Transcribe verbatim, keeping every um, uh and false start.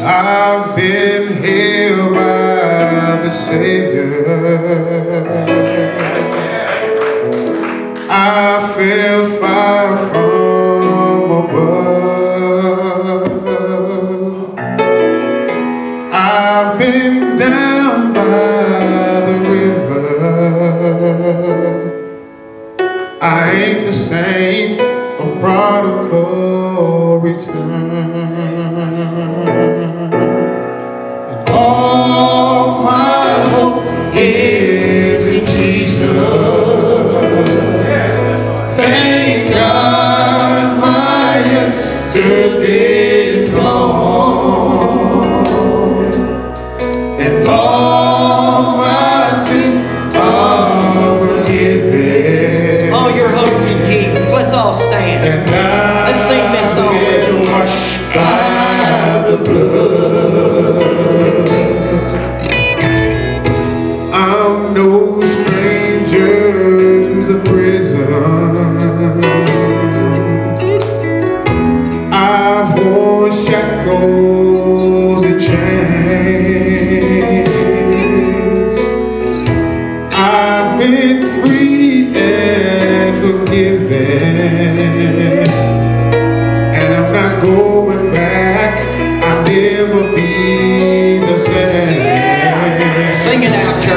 I've been healed by the Savior. I feel fire from above. I've been down by the river. I ain't the same, a prodigal return. And all my hope is in Jesus. Thank God my yesterday is gone, and all my sins are forgiven. All your hopes in Jesus. Let's all stand. And Let's sing this song. I've been washed by the blood. I'm no stranger to the prison. I've worn shackles and chains. I've been freed and forgiven, and I'm not going back. I'll never be the same. Sing it out, church.